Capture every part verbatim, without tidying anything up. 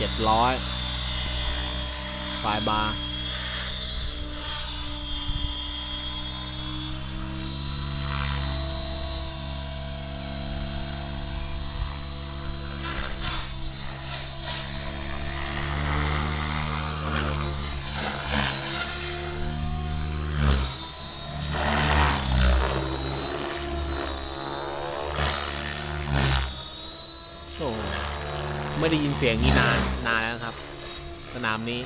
จ็ดร้อยไฟบาร์โอ้ไม่ได้ยินเสียงนี้นานนานแล้วครับสนามนี้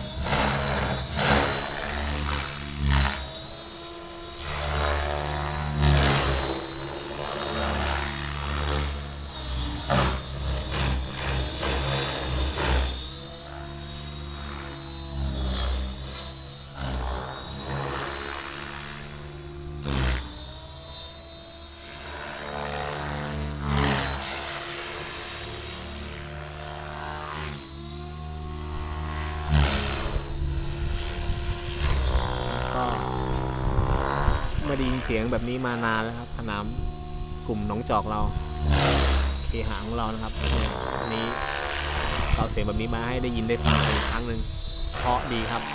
ไม่ได้ยินเสียงแบบนี้มานานแล้วครับสนามกลุ่มหนองจอกเราเคหะของเรานะครับวันนี้เอาเสียงแบบนี้มาให้ได้ยินได้ฟังอีกครั้งหนึ่งเพราะดีครับ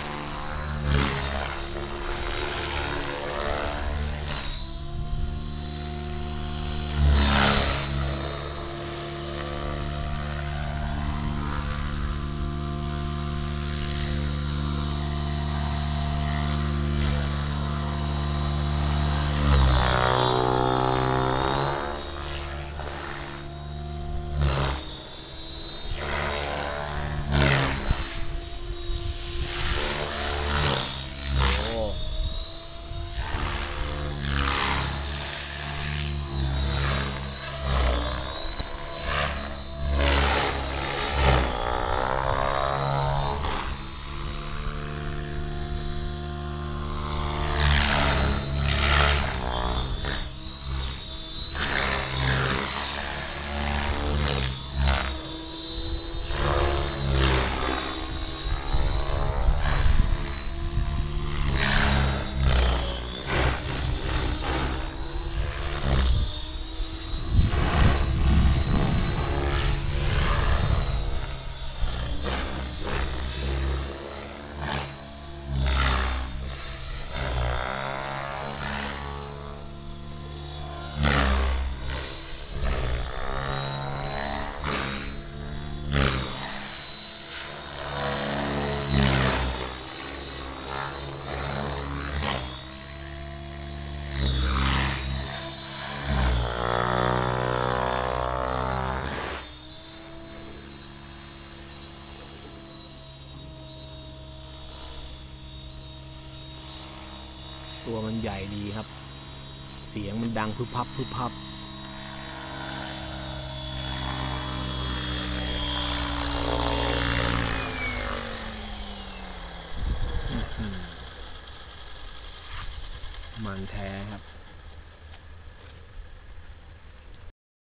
ตัวมันใหญ่ดีครับเสียงมันดังพึบพับพึบพับมันแท้ครับ